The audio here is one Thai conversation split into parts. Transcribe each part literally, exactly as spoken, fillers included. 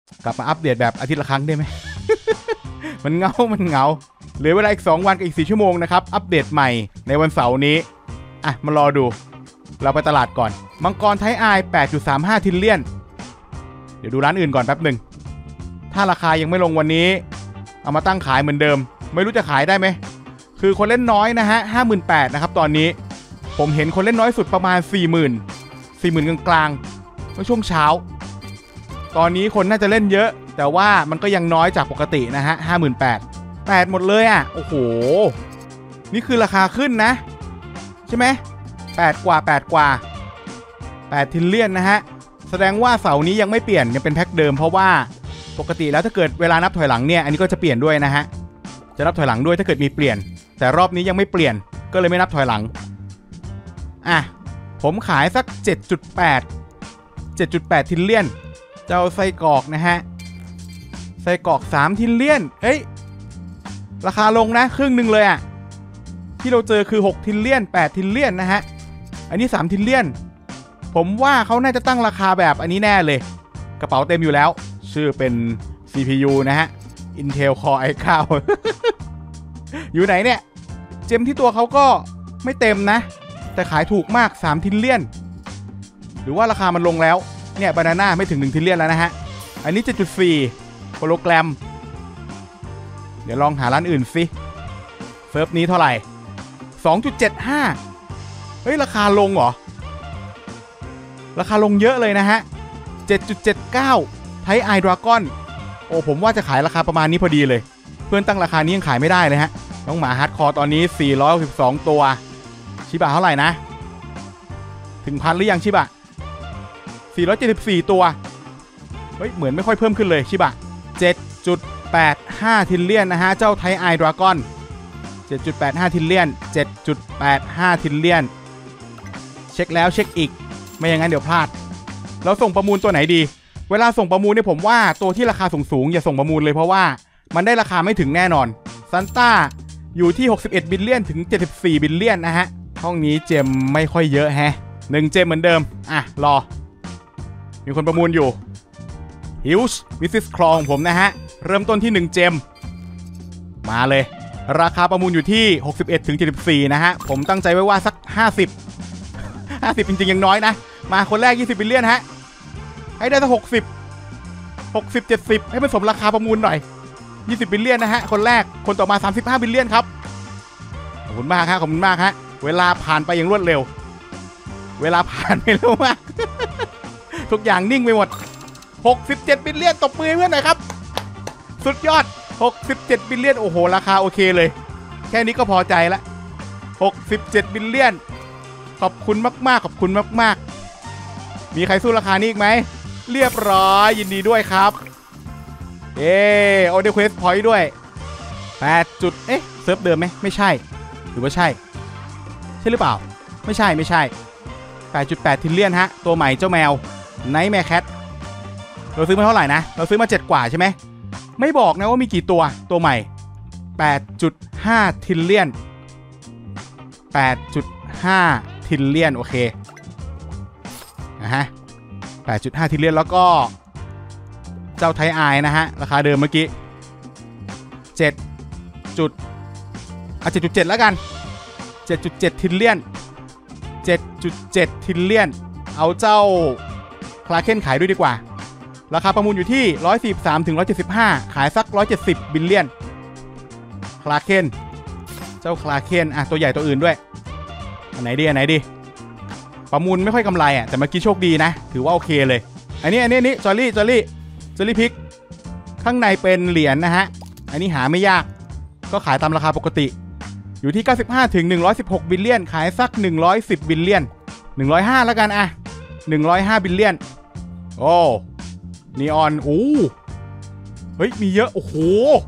กลับมาอัปเดตแบบอาทิตย์ละครั้งได้ไหม มันเงามันเงาเหลือเวลาอีกสองวันกับอีกสี่ชั่วโมงนะครับอัปเดตใหม่ในวันเสาร์นี้อ่ะมารอดูเราไปตลาดก่อนมังกรไทอาย แปดจุดสามห้า ทิลเลียนเดี๋ยวดูร้านอื่นก่อนแป๊บหนึ่งถ้าราคายังไม่ลงวันนี้เอามาตั้งขายเหมือนเดิมไม่รู้จะขายได้ไหมคือคนเล่นน้อยนะฮะ ห้าหมื่นแปดพัน นะครับตอนนี้ผมเห็นคนเล่นน้อยสุดประมาณ สี่หมื่น สี่หมื่น กลางๆเมื่อช่วงเช้าตอนนี้คนน่าจะเล่นเยอะแต่ว่ามันก็ยังน้อยจากปกตินะฮะ ห้าหมื่นแปดพัน แปดหมดเลยอ่ะโอ้โหนี่คือราคาขึ้นนะใช่ไหมแปดกว่าแปดกว่าแปดทิลเลียนนะฮะแสดงว่าเสาร์นี้ยังไม่เปลี่ยนยังเป็นแพ็คเดิมเพราะว่าปกติแล้วถ้าเกิดเวลานับถอยหลังเนี่ยอันนี้ก็จะเปลี่ยนด้วยนะฮะจะนับถอยหลังด้วยถ้าเกิดมีเปลี่ยนแต่รอบนี้ยังไม่เปลี่ยนก็เลยไม่นับถอยหลังอ่ะผมขายสัก เจ็ดจุดแปด เจ็ดจุดแปด ทิลเลียนเจ้าไส้กรอกนะฮะไส้กรอกสามทิลเลียนเอ้ยราคาลงนะครึ่งหนึ่งเลยอ่ะที่เราเจอคือหกทิลเลียนแปดทิลเลียนนะฮะอันนี้สามทิลเลียนผมว่าเขาน่าจะตั้งราคาแบบอันนี้แน่เลยกระเป๋าเต็มอยู่แล้วชื่อเป็น ซี พี ยู นะฮะ Intel Core ไอ ไนน์ อยู่ไหนเนี่ยเจมที่ตัวเขาก็ไม่เต็มนะแต่ขายถูกมากสามทิลเลียนหรือว่าราคามันลงแล้วเนี่ยบานาน่าไม่ถึงหนึ่งทิลเลียนแล้วนะฮะอันนี้ เจ็ดจุดสี่ โฮโลแกรมเดี๋ยวลองหาร้านอื่นสิเซิร์ฟนี้เท่าไหร่ สองจุดเจ็ดห้า เฮ้ยราคาลงเหรอราคาลงเยอะเลยนะฮะ เจ็ดจุดเจ็ดเก้า ไทไอดราก้อนโอ้ผมว่าจะขายราคาประมาณนี้พอดีเลยเพื่อนตั้งราคานี้ยังขายไม่ได้เลยฮะน้องหมาฮาร์ดคอร์ตอนนี้สี่ร้อยสิบสองตัวชิบะเท่าไหร่นะถึงพันหรือยังชิบะสี่ร้อยเจ็ดสิบสี่ตัวเฮ้ยเหมือนไม่ค่อยเพิ่มขึ้นเลยชิบะ เจ็ดจุดแปดห้า ทิลเลียนนะฮะเจ้าไทไอดราก้อน เจ็ดจุดแปดห้า ทิลเลียน เจ็ดจุดแปดห้า ทิลเลียนเช็คแล้วเช็คอีกไม่อย่างนั้นเดี๋ยวพลาดเราส่งประมูลตัวไหนดีเวลาส่งประมูลเนี่ยผมว่าตัวที่ราคาสูงๆอย่าส่งประมูลเลยเพราะว่ามันได้ราคาไม่ถึงแน่นอนซันต้าอยู่ที่หกสิบเอ็ดบิลเลียนถึงเจ็ดสิบสี่บิลเลียนนะฮะห้องนี้เจมไม่ค่อยเยอะแฮะหนึ่งเจมเหมือนเดิมอ่ะรอมีคนประมูลอยู่ฮิวส์วิซิสคลองผมนะฮะเริ่มต้นที่หนึ่งเจมมาเลยราคาประมูลอยู่ที่หกสิบเอ็ดถึงเจ็ดสิบสี่นะฮะผมตั้งใจไว้ว่าสักห้าสิบ ห้าสิบจริงๆยังน้อยนะมาคนแรกยี่สิบบิลเลียนฮะให้ได้สักหกสิบ หกสิบ เจ็ดสิบให้มันสมราคาประมูลหน่อยยี่สิบบิลเลียนนะฮะคนแรกคนต่อมาสามสิบห้าบิลเลียนครับขอบคุณมากฮะขอบคุณมากฮะเวลาผ่านไปอย่างรวดเร็วเวลาผ่านไปเร็วมาก ทุกอย่างนิ่งไปหมดหกสิบเจ็ดบิลเลียนตบมือเพื่อนหน่อยครับสุดยอดหกสิบเจ็ดบิลเลียนโอ้โหราคาโอเคเลยแค่นี้ก็พอใจละหกสิบเจ็ดบิลเลียนขอบคุณมากๆขอบคุณมากๆมีใครสู้ราคานี้อีกไหมเรียบร้อยยินดีด้วยครับเออโอเดเควสพอยต์ด้วยแปดจุดเอ๊ะเซิร์ฟเดิมไหมไม่ใช่หรือว่าใช่ใช่หรือเปล่าไม่ใช่ไม่ใช่ แปดจุดแปด ทิลเลียนฮะตัวใหม่เจ้าแมวไนท์แมร์แคทเราซื้อมาเท่าไหร่นะเราซื้อมาเจ็ดกว่าใช่ไหมไม่บอกนะว่ามีกี่ตัวตัวใหม่ แปดจุดห้า ทิลเลียน แปดจุดห้า ทิลเลียนโอเคนะฮะ แปดจุดห้า ทิลเลียนแล้วก็เจ้าไทไอนะฮะราคาเดิมเมื่อกี้เจ็ดจุดอ่ะ เจ็ดจุดเจ็ด แล้วกัน เจ็ดจุดเจ็ด ทิลเลียน เจ็ดจุดเจ็ด ทิลเลียนเอาเจ้าคลาเคนขายด้วยดีกว่าราคาประมูลอยู่ที่หนึ่งร้อยสี่สิบสามถึงหนึ่งร้อยเจ็ดสิบห้าขายสักหนึ่งร้อยเจ็ดสิบบิลเลียนคลาเคนเจ้าคลาเคนอ่ะตัวใหญ่ตัวอื่นด้วยอันไหนดีอันไหนดีประมูลไม่ค่อยกำไรอ่ะแต่เมื่อกี้โชคดีนะถือว่าโอเคเลยอันนี้อันนี้อันนี้จอรี่จอรี่จอรี่พิกข้างในเป็นเหรียญ นะฮะอันนี้หาไม่ยากก็ขายตามราคาปกติอยู่ที่เก้าสิบห้าถึงหนึ่งร้อยสิบหกบิลเลียนขายสักหนึ่งร้อยสิบบิลเลียนหนึ่งร้อยห้าแล้วกันอ่ะหนึ่งร้อยห้าบิลเลียนโอ้นีออนโอ้เฮ้ยมีเยอะโอ้โห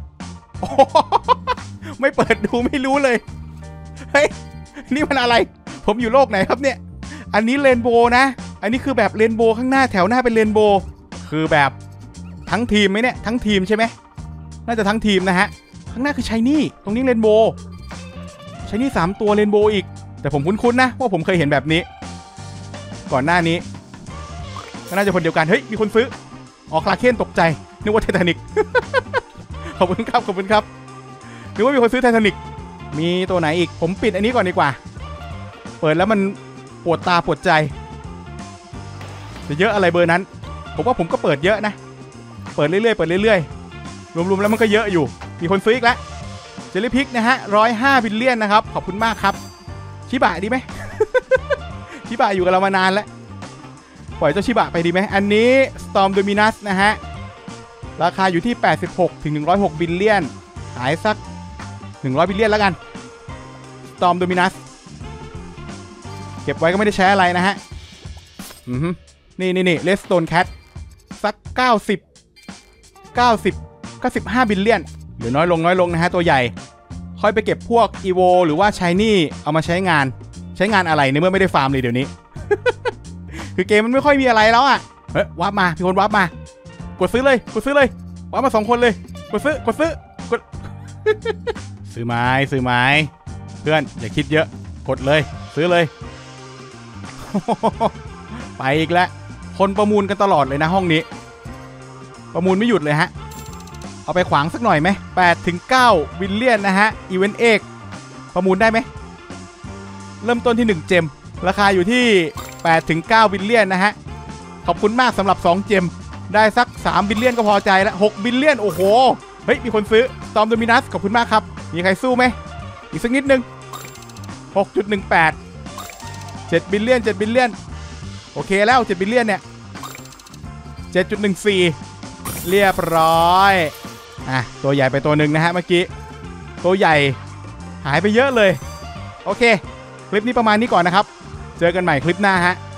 ไม่เปิดดูไม่รู้เลยเฮ้ยนี่มันอะไรผมอยู่โลกไหนครับเนี่ยอันนี้เรนโบว์นะอันนี้คือแบบเรนโบว์ข้างหน้าแถวหน้าเป็นเรนโบว์คือแบบทั้งทีมไหมเนี่ยทั้งทีมใช่ไหมน่าจะทั้งทีมนะฮะข้างหน้าคือชายนี่ตรงนี้เรนโบว์ชายนี่สามตัวเรนโบว์อีกแต่ผมคุ้นๆนะว่าผมเคยเห็นแบบนี้ก่อนหน้านี้ก็น่าจะคนเดียวกันเฮ้ยมีคนซื้ออ๋อคลาเคนตกใจนึกว่าไททานิก ขอบคุณครับขอบคุณครับนึกว่ามีคนซื้อไททานิกมีตัวไหนอีกผมปิดอันนี้ก่อนดีกว่าเปิดแล้วมันปวดตาปวดใจจะเยอะอะไรเบอร์นั้นผมว่าผมก็เปิดเยอะนะเปิดเรื่อยๆเปิดเรื่อยๆรวมๆแล้วมันก็เยอะอยู่มีคนซื้ออีกแล้วเจลลี่พิกนะฮะร้อยห้าบิลเลียนนะครับขอบคุณมากครับชิบะดีไหม ชิบะอยู่กับเรามานานแล้วปล่อยเจ้าชิบะไปดีไหมอันนี้ Storm Dominus นะฮะราคาอยู่ที่แปดสิบหกถึงหนึ่งร้อยหกบิลเลียนขายสักหนึ่งร้อยบิลเลียนแล้วกัน Storm Dominus เก็บไว้ก็ไม่ได้ใช้อะไรนะฮะอือฮึนี่นี่นี่ Redstone Cat สักเก้าสิบ เก้าสิบ เก้าสิบห้าบิลเลียนหรือน้อยลงน้อยลงนะฮะตัวใหญ่ค่อยไปเก็บพวก Evo หรือว่า Shiny เอามาใช้งานใช้งานอะไรในเมื่อไม่ได้ฟาร์มเลยเดี๋ยวนี้ คือเกมมันไม่ค่อยมีอะไรแล้วอ่ะเฮ้ยวับมาพี่คนวับมากดซื้อเลยกดซื้อเลยวับมาสองคนเลยกดซื้อกดซื้อกด ซื้อไม้ซื้อไม้เพื่อนอย่าคิดเยอะกดเลยซื้อเลย ไปอีกแล้วคนประมูลกันตลอดเลยนะห้องนี้ประมูลไม่หยุดเลยฮะเอาไปขวางสักหน่อยไหมแปดถึงเก้าบิลเลียนนะฮะอีเวนต์เอกประมูลได้ไหมเริ่มต้นที่หนึ่งเจมราคาอยู่ที่แปดถึงเก้าบิลเลียนนะฮะขอบคุณมากสำหรับสองเจมได้สักสามบิลเลียนก็พอใจแล้วหกบิลเลียนโอ้โหเฮ้ยมีคนซื้อ Storm Dominus ขอบคุณมากครับมีใครสู้ไหมอีกสักนิดนึง หกจุดหนึ่งแปด เจ็ดบิลเลียนเจ็ดบิลเลียนโอเคแล้วเจ็ดบิลเลียนเนี่ย เจ็ดจุดหนึ่งสี่ เรียบร้อยอ่ะตัวใหญ่ไปตัวหนึ่งนะฮะเมื่อกี้ตัวใหญ่หายไปเยอะเลยโอเคคลิปนี้ประมาณนี้ก่อนนะครับเจอกันใหม่คลิปหน้าฮะ